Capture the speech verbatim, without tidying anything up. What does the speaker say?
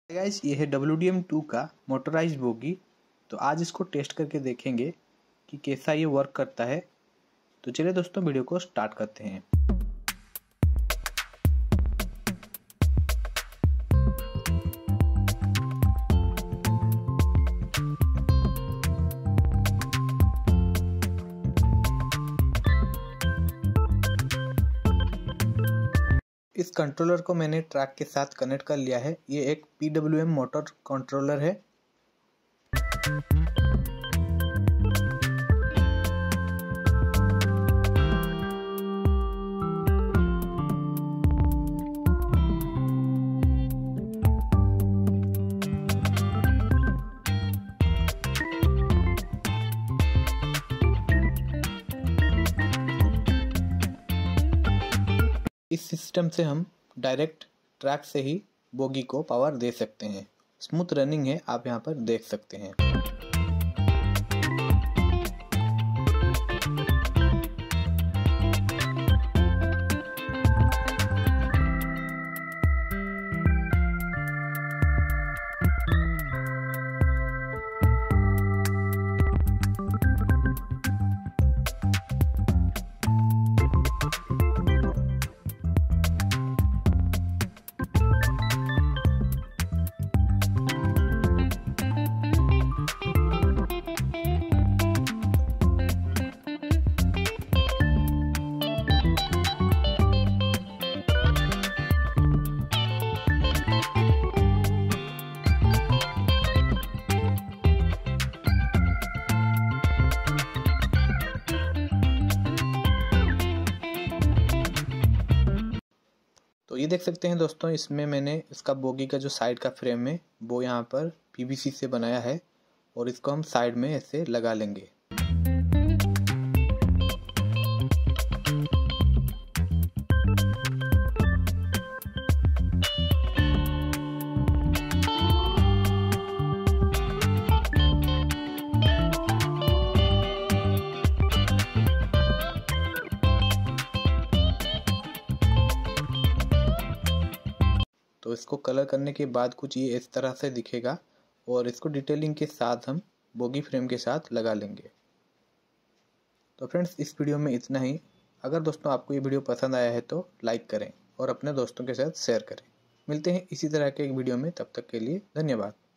Guys, ये है W D M two का मोटराइज बोगी। तो आज इसको टेस्ट करके देखेंगे कि कैसा ये वर्क करता है। तो चलिए दोस्तों, वीडियो को स्टार्ट करते हैं। इस कंट्रोलर को मैंने ट्रैक के साथ कनेक्ट कर लिया है। ये एक P W M motor controller है। इस सिस्टम से हम डायरेक्ट ट्रैक से ही बोगी को पावर दे सकते हैं। स्मूथ रनिंग है, आप यहाँ पर देख सकते हैं। तो ये देख सकते हैं दोस्तों, इसमें मैंने इसका बोगी का जो साइड का फ्रेम है वो यहाँ पर पी वी सी से बनाया है और इसको हम साइड में ऐसे लगा लेंगे। तो इसको कलर करने के बाद कुछ ये इस तरह से दिखेगा और इसको डिटेलिंग के साथ हम बोगी फ्रेम के साथ लगा लेंगे। तो फ्रेंड्स, इस वीडियो में इतना ही। अगर दोस्तों आपको ये वीडियो पसंद आया है तो लाइक करें और अपने दोस्तों के साथ शेयर करें। मिलते हैं इसी तरह के एक वीडियो में, तब तक के लिए धन्यवाद।